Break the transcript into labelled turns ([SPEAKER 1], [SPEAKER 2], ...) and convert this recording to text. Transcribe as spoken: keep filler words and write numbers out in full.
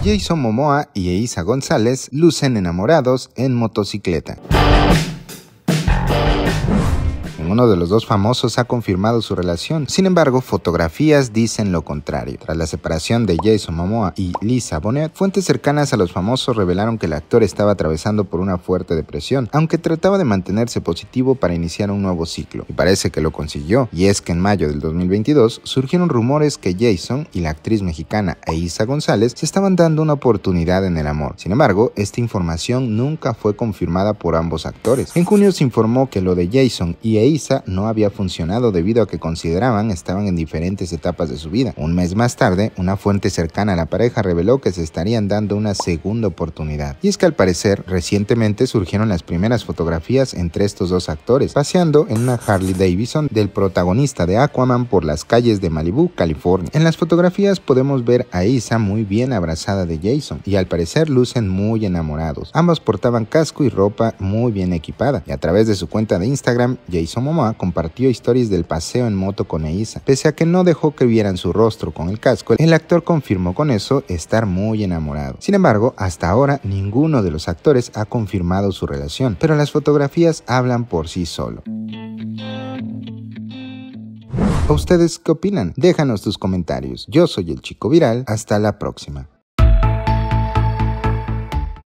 [SPEAKER 1] Jason Momoa y Eiza González lucen enamorados en motocicleta. Uno de los dos famosos ha confirmado su relación, sin embargo, fotografías dicen lo contrario. Tras la separación de Jason Momoa y Lisa Bonet, fuentes cercanas a los famosos revelaron que el actor estaba atravesando por una fuerte depresión, aunque trataba de mantenerse positivo para iniciar un nuevo ciclo, y parece que lo consiguió, y es que en mayo del dos mil veintidós surgieron rumores que Jason y la actriz mexicana Eiza González se estaban dando una oportunidad en el amor. Sin embargo, esta información nunca fue confirmada por ambos actores. En junio se informó que lo de Jason y Eiza no había funcionado debido a que consideraban estaban en diferentes etapas de su vida. Un mes más tarde, una fuente cercana a la pareja reveló que se estarían dando una segunda oportunidad. Y es que al parecer, recientemente surgieron las primeras fotografías entre estos dos actores, paseando en una Harley Davidson del protagonista de Aquaman por las calles de Malibu, California. En las fotografías podemos ver a Eiza muy bien abrazada de Jason, y al parecer lucen muy enamorados. Ambos portaban casco y ropa muy bien equipada, y a través de su cuenta de Instagram, Jason Momoa compartió historias del paseo en moto con Eiza. Pese a que no dejó que vieran su rostro con el casco, el actor confirmó con eso estar muy enamorado. Sin embargo, hasta ahora ninguno de los actores ha confirmado su relación, pero las fotografías hablan por sí solo. ¿A ustedes qué opinan? Déjanos tus comentarios. Yo soy el Chico Viral. Hasta la próxima.